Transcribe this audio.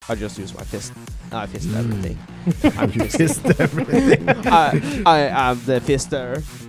I just use my fist. I fist everything. You fist everything. I am the fister.